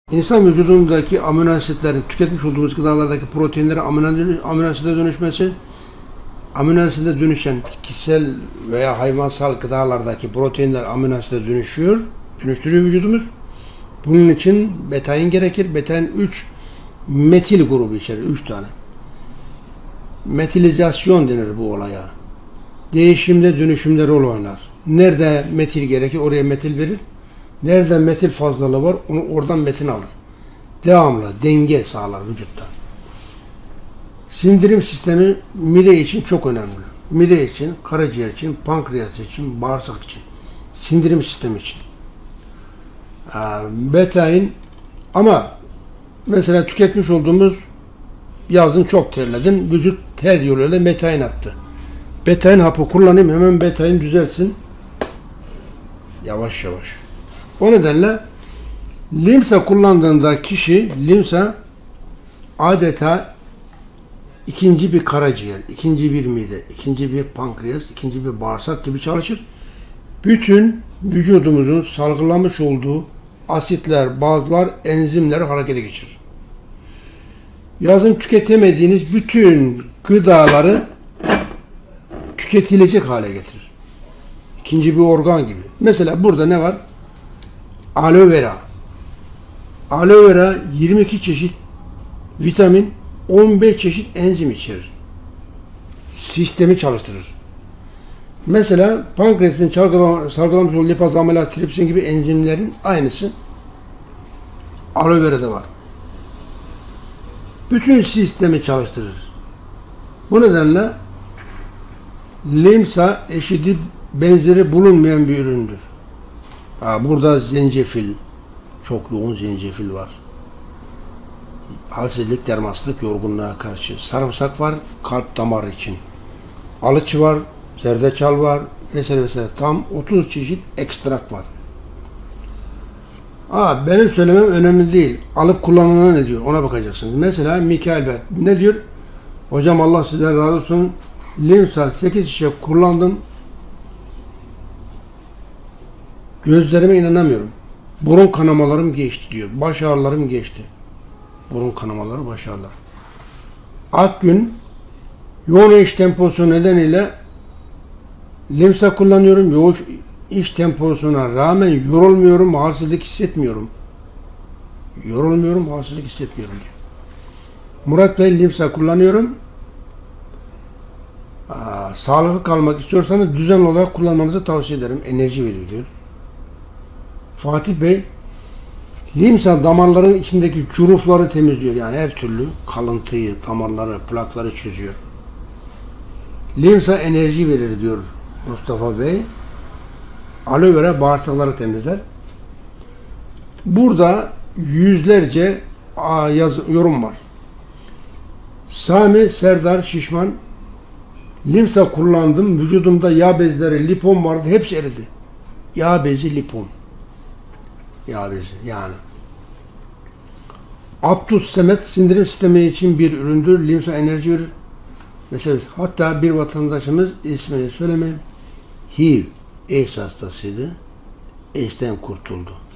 İnsan vücudundaki amino asitlerin, tüketmiş olduğumuz gıdalardaki proteinlerin amino asite dönüşmesi, amino asite dönüşen kişisel veya hayvansal gıdalardaki proteinler amino asite dönüştürüyor vücudumuz. Bunun için betain gerekir. Betain 3 metil grubu içerir, 3 tane. Metilizasyon denir bu olaya. Değişimde, dönüşümde rol oynar. Nerede metil gerekir, oraya metil verir. Nerede metil fazlalığı var, onu oradan metin alır. Devamlı denge sağlar vücutta. Sindirim sistemi mide için çok önemli. Mide için, karaciğer için, pankreas için, bağırsak için. Sindirim sistemi için. Betain ama mesela tüketmiş olduğumuz yazın çok terledin, vücut ter yoluyla betain attı. Betain hapı kullanayım, hemen betain düzelsin. Yavaş yavaş. O nedenle limsa kullandığında kişi limsa adeta ikinci bir karaciğer, ikinci bir mide, ikinci bir pankreas, ikinci bir bağırsak gibi çalışır. Bütün vücudumuzun salgılamış olduğu asitler, bazlar, enzimleri harekete geçirir. Yazın tüketemediğiniz bütün gıdaları tüketilecek hale getirir. İkinci bir organ gibi. Mesela burada ne var? Aloe vera. Aloe vera 22 çeşit vitamin, 15 çeşit enzim içerir. Sistemi çalıştırır. Mesela pankreasın salgılamış olduğu lipaz, amilaz, tripsin gibi enzimlerin aynısı aloe vera'da var. Bütün sistemi çalıştırır. Bu nedenle limsa eşidi benzeri bulunmayan bir üründür. Burada zencefil, çok yoğun zencefil var. Halsizlik, dermansızlık, yorgunluğa karşı. Sarımsak var, kalp damar için. Alıç var, zerdeçal var, vesaire vesaire. Tam 30 çeşit ekstrak var. Benim söylemem önemli değil. Alıp kullanana ne diyor? Ona bakacaksınız. Mesela Mikail Bey ne diyor? Hocam Allah sizden razı olsun. Limsa 8 şişe kullandım. Gözlerime inanamıyorum. Burun kanamalarım geçti diyor. Baş ağrılarım geçti. Burun kanamaları, baş ağrıları. Akgün yoğun iş temposu nedeniyle limsa kullanıyorum. Yoğun iş temposuna rağmen yorulmuyorum, halsizlik hissetmiyorum. Yorulmuyorum, halsizlik hissetmiyorum diyor. Murat Bey limsa kullanıyorum. Sağlıklı kalmak istiyorsanız düzenli olarak kullanmanızı tavsiye ederim. Enerji veriyor diyor. Fatih Bey limsa damarların içindeki cürufları temizliyor. Yani her türlü kalıntıyı, damarları, plakları çözüyor. Limsa enerji verir diyor Mustafa Bey. Aloe vera bağırsakları temizler. Burada yüzlerce yorum var. Sami Serdar Şişman limsa kullandım. Vücudumda yağ bezleri, lipon vardı. Hepsi eridi. Yağ bezi, lipon. Yağ bezi yani. Abdus Semet sindirim sistemi için bir üründür. Limsa enerji verir. Mesela hatta bir vatandaşımız ismini söylemeyeyim. HIV AIDS hastasıydı. AIDS'ten kurtuldu.